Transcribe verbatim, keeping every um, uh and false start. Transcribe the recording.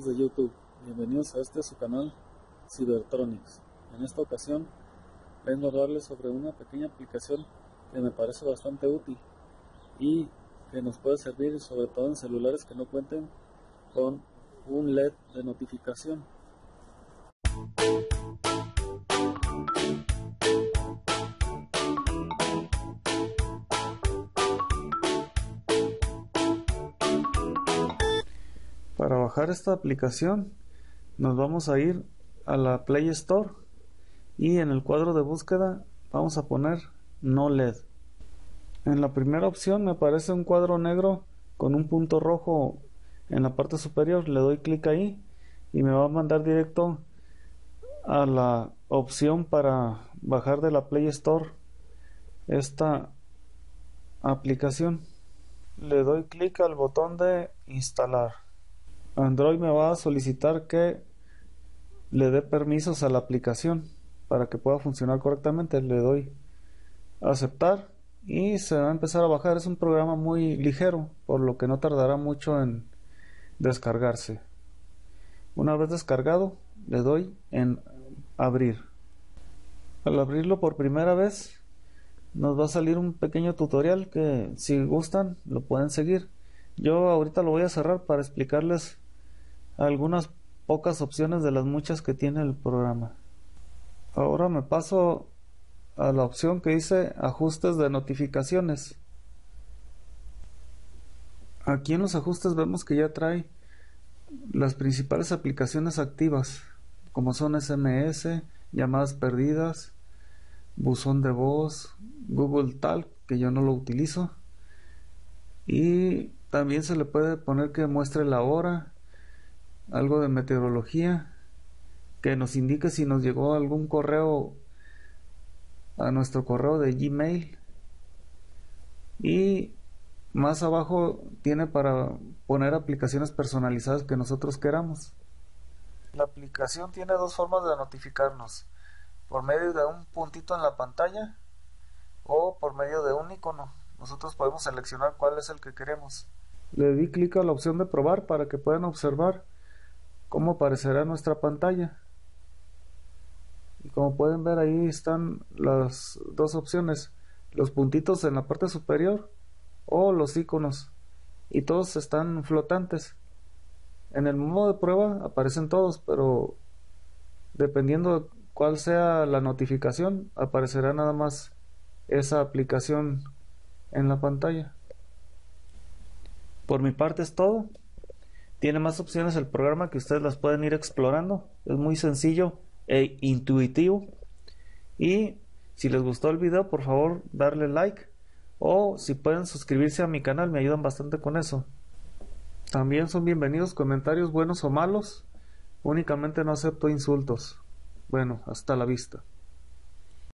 amigos de YouTube, bienvenidos a este su canal Cybertronics. En esta ocasión vengo a hablarles sobre una pequeña aplicación que me parece bastante útil y que nos puede servir sobre todo en celulares que no cuenten con un L E D de notificación. Para bajar esta aplicación nos vamos a ir a la Play Store y en el cuadro de búsqueda vamos a poner no L E D. En la primera opción me aparece un cuadro negro con un punto rojo en la parte superior. Le doy clic ahí y me va a mandar directo a la opción para bajar de la Play Store esta aplicación. Le doy clic al botón de instalar. Android me va a solicitar que le dé permisos a la aplicación para que pueda funcionar correctamente. Le doy a aceptar y se va a empezar a bajar. Es un programa muy ligero, por lo que no tardará mucho en descargarse. Una vez descargado, le doy en abrir. Al abrirlo por primera vez nos va a salir un pequeño tutorial que, si gustan, lo pueden seguir. Yo ahorita lo voy a cerrar para explicarles algunas pocas opciones de las muchas que tiene el programa. Ahora me paso a la opción que dice ajustes de notificaciones. Aquí en los ajustes vemos que ya trae las principales aplicaciones activas, como son S M S, llamadas perdidas, buzón de voz, Google Talk, que yo no lo utilizo, y también se le puede poner que muestre la hora, algo de meteorología, que nos indique si nos llegó algún correo a nuestro correo de Gmail, y más abajo tiene para poner aplicaciones personalizadas que nosotros queramos. La aplicación tiene dos formas de notificarnos: por medio de un puntito en la pantalla o por medio de un icono. Nosotros podemos seleccionar cuál es el que queremos. Le di clic a la opción de probar para que puedan observar cómo aparecerá nuestra pantalla. Y como pueden ver, ahí están las dos opciones: los puntitos en la parte superior o los iconos, y todos están flotantes. En el modo de prueba aparecen todos, pero dependiendo de cuál sea la notificación, aparecerá nada más esa aplicación en la pantalla. Por mi parte es todo. Tiene más opciones el programa que ustedes las pueden ir explorando. Es muy sencillo e intuitivo. Y si les gustó el video, por favor darle like, o si pueden suscribirse a mi canal, me ayudan bastante con eso. También son bienvenidos comentarios buenos o malos. Únicamente no acepto insultos. Bueno, hasta la vista.